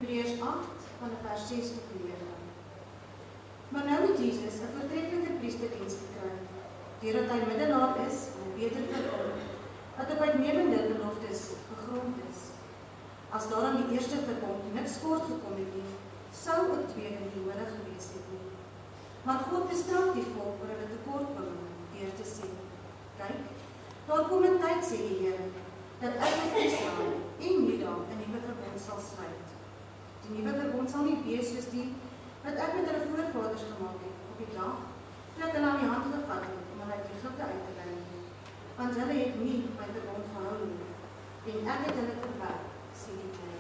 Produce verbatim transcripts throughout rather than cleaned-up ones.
Hebreërs agt van vers ses tot negen. Maar nou het Jesus 'n voortreffelike priesterdiens gekry, deurdat hy middelaar is en 'n beter verbond, wat op uitnemende beloftes gegrond is. As daar aan die eerste verbond niks kort gekom het nie, sou 'n tweede nie nodig gewees het nie. Maar God bestraf die volk oor hulle tekortkominge deur te sê: Kyk, daar kom 'n tyd, sê die Here, dat ek met Israel en Juda 'n nuwe verbond sal sluit. Die nuwe verbond sal nie wees soos die wat ek met hulle voorvaders gemaak het op die dag toe ek hulle aan die hand gevat het om hulle uit Egipte uit te lei nie. Want hulle het nie my verbond gehou nie, en ek het hulle verwerp, sê die Here.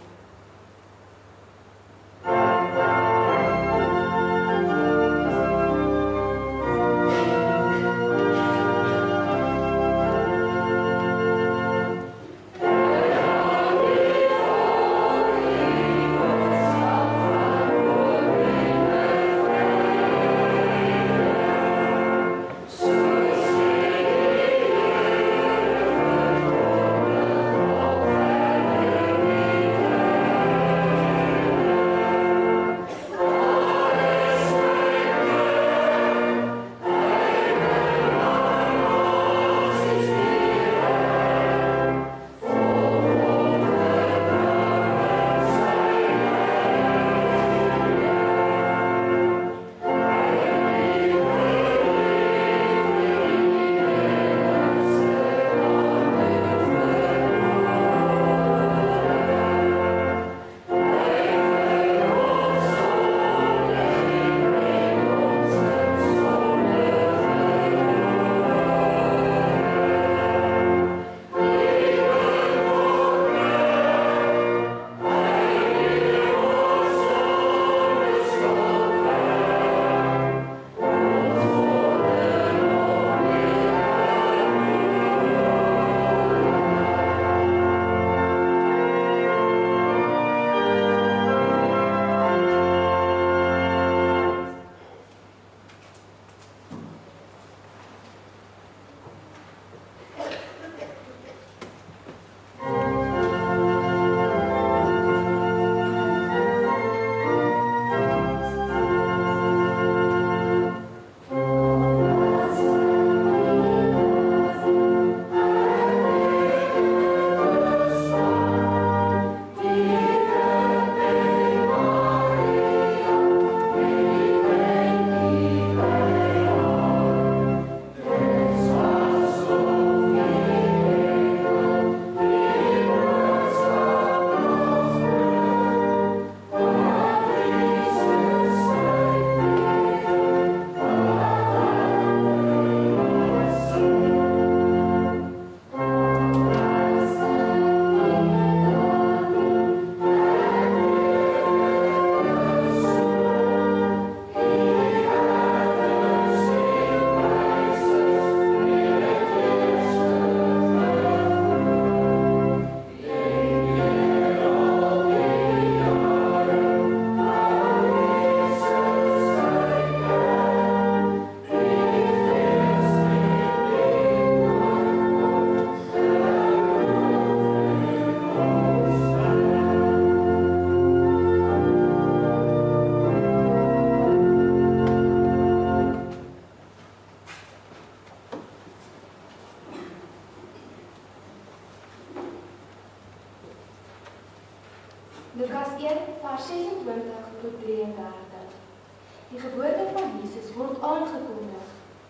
Lukas een vers sesentwintig tot drieëndertig. Die geboorte van Jesus word aangekondig.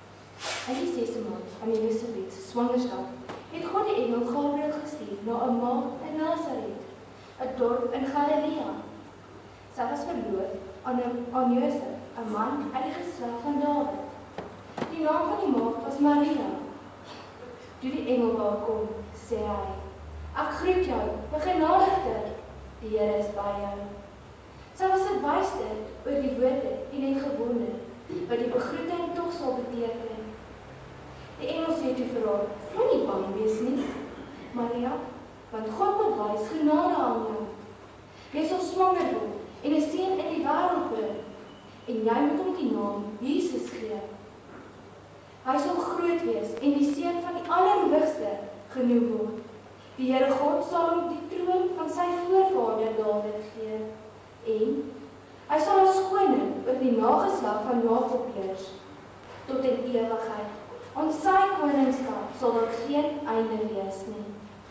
In die sesde maand van Elisabeth se swangerskap het God die engel Gabriël gestuur na 'n maagd in Nasaret, 'n dorp in Galilea. Sy was verloof aan 'n aan Josef, 'n man uit die geslag van Dawid. Die naam van die maagd was Maria. Toe die engel daar kom, sê hy: "Ek groet jou, begenadigde. Die Here is by jou." Sy was verbuisterd oor die woorde en het gewonder wat die begroeting tog sal beteken. Die engel sê toe vir haar: "Moenie bang wees nie, Maria, want God bewys genade aan jou. Jy sal swanger word en 'n seun in die wêreld bring, en jy moet hom die naam Jesus gee. Hy sal groot wees en die seun van die Allerhoogste genoem word. Die Here God sal hom die troon van sy voorvader Dawid gee. Hy sal ons koning oor die nageslag van Jakob heers tot in ewigheid. Ons sy koningskap sal daar geen einde wees nie.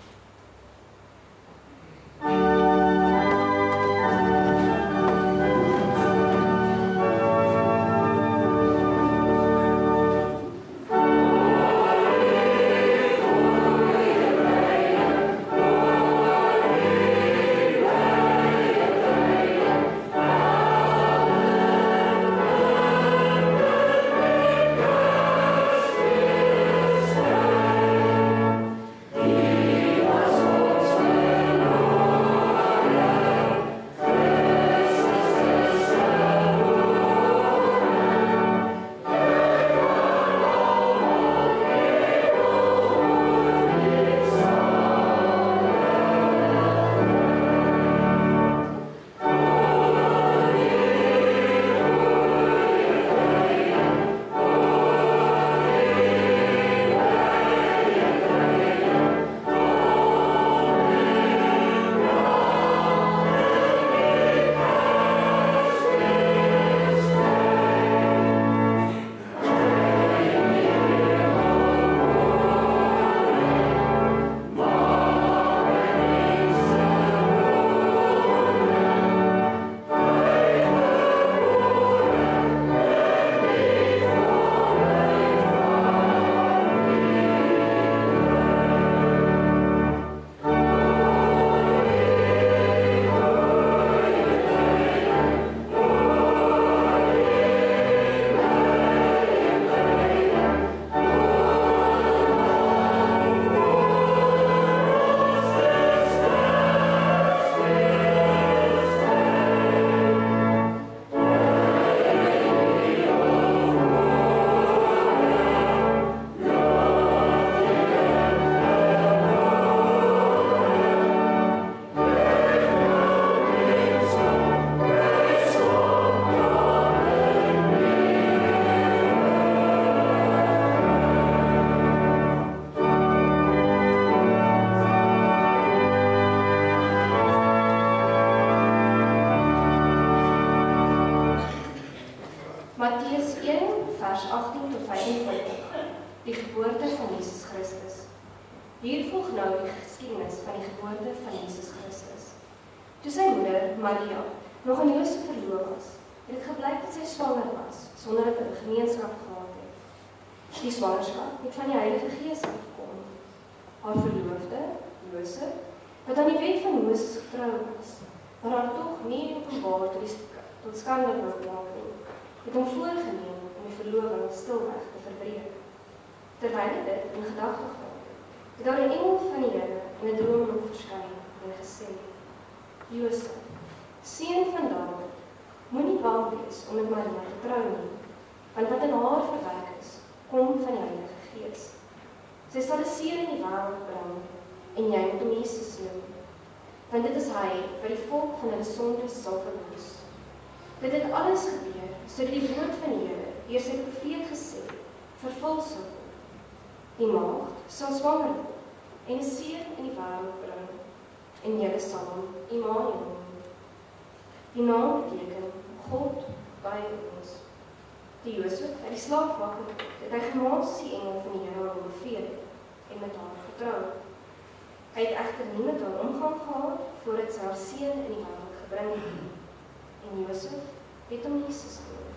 Hier volg nou die geskiedenis van die geboorte van Jesus Christus. Toe sy moeder, Maria, nog aan Josef verloof was, het het gebleik dat sy swanger was, sonder dat hulle gemeenskap gehad het. Die swangerskap het van die Heilige Gees afgekom. Haar verloofde, Josef, wat aan die wet van Moses getrou was, maar haar tog nie openbaar tot, die, tot skande wou maak nie, het hom voorgeneem om die verloving stilweg te verbreek. Terwyl hy dit in gedagte gehad, het daar 'n engel van die Here in 'n droom hom verskyn en gesê: Josef, seun van Dawid, moenie bang wees om met Maria te trou nie, want wat in haar verwek is, kom van die Heilige Gees. Sy sal 'n seun in die wêreld bring, en jy moet hom Jesus noem, want dit is hy wat die volk van hulle sondes sal verlos. Dit het alles gebeur, sodat die woord van die Here deur sy profeet gesê vervul sal word. Die maagd sal swanger word en 'n seun in die wêreld bring, en julle sal hom Immanuel noem. Die naam beteken God by ons. Die Josef uit die slaap wakker word, het hy gemaak soos die engel van die Here hom beveel het, en met haar getrou. Hy het egter nie met haar omgang gehad voordat sy haar seun in die wêreld gebring het. En Josef het hom Jesus genoem.